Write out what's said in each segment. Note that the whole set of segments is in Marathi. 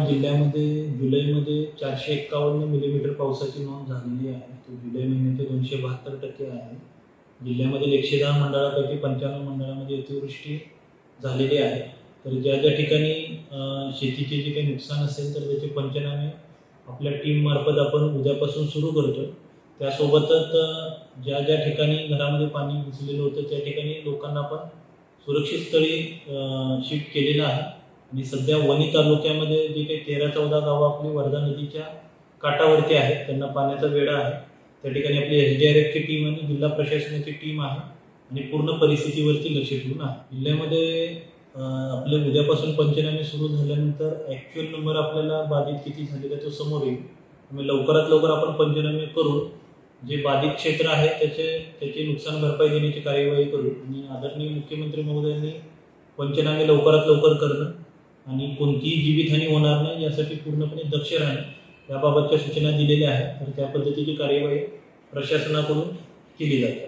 जिल्ह्यामध्ये जुलैमध्ये 451 मिलीमीटर पावसाची नोंद झालेली आहे. तो जुलै महिन्याचे 272% आहे. जिल्ह्यामधील 110 मंडळापैकी 95 मंडळामध्ये अतिवृष्टी झालेली आहे. तर ज्या ज्या ठिकाणी शेतीचे जे काही नुकसान असेल तर त्याचे पंचनामे आपल्या टीममार्फत आपण उद्यापासून सुरू करतो. त्यासोबतच ज्या ज्या ठिकाणी घरामध्ये पाणी घुसलेलं होतं त्या ठिकाणी लोकांना आपण सुरक्षित स्थळी शिफ्ट केलेलं आहे. आणि सध्या वणी तालुक्यामध्ये जे काही 13-14 गावं आपली वर्धा नदीच्या काठावरती आहेत त्यांना पाण्याचा वेढा आहे. त्या ठिकाणी आपली SDRFची टीम आणि जिल्हा प्रशासनाची टीम आहे आणि पूर्ण परिस्थितीवरती लक्ष ठेवून आहे. जिल्ह्यामध्ये आपले उद्यापासून पंचनामे सुरू झाल्यानंतर ॲक्च्युअल नंबर आपल्याला बाधित किती झालेला तो समोर येईल. त्यामुळे लवकरात लवकर आपण पंचनामे करून जे बाधित क्षेत्र आहे त्याची नुकसान भरपाई देण्याची कार्यवाही करू. आणि आदरणीय मुख्यमंत्री महोदयांनी पंचनामे लवकरात लवकर करणं आणि कोणतीही जीवितहानी होणार नाही यासाठी पूर्णपणे दक्ष राहणं याबाबतच्या सूचना दिलेल्या आहेत. तर त्या पद्धतीची कार्यवाही प्रशासनाकडून केली जाते.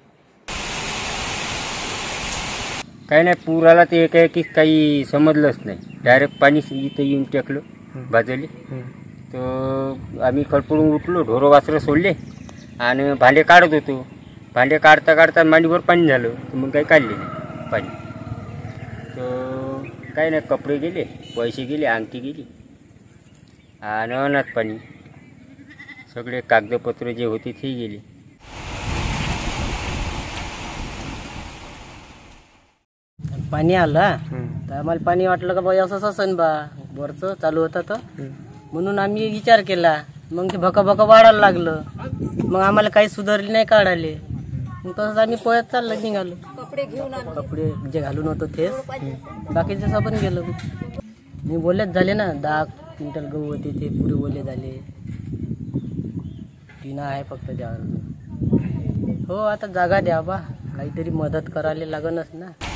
काही नाही, पूर आला ते एकाएकी काही समजलंच नाही. डायरेक्ट पाणी इथं येऊन टाकलं बाजूला. तर आम्ही खडपडून उठलो, ढोरं वासरं सोडले आणि भांडे काढत होतो. भांडे काढता काढता मांडीवर पाणी झालं. तर मग काही काढले नाही पाणी. तर काही नाही, कपडे गेले, पैसे गेले, अंगठी गेली आणि अनाथ पाणी सगळे कागदपत्र जे होते ते गेले. पाणी आलं तर आम्हाला पाणी वाटलं का बाई असंच असन बा, वरचं चालू होतं तर म्हणून आम्ही विचार केला. मग ते भका वाढायला लागलं. मग आम्हाला काही सुधारले नाही काढाले. मग तसंच आम्ही पोह्यात चाललं निघालो. कपडे जे घालून होतो तेच, बाकीचे सबन गेलो. मी बोललेच झाले ना, 10 क्विंटल गहू होते ते पुरे ओले झाले. टीना आहे फक्त द्यावर. हो, आता जागा द्या बा, काहीतरी मदत करायला लागणच ना.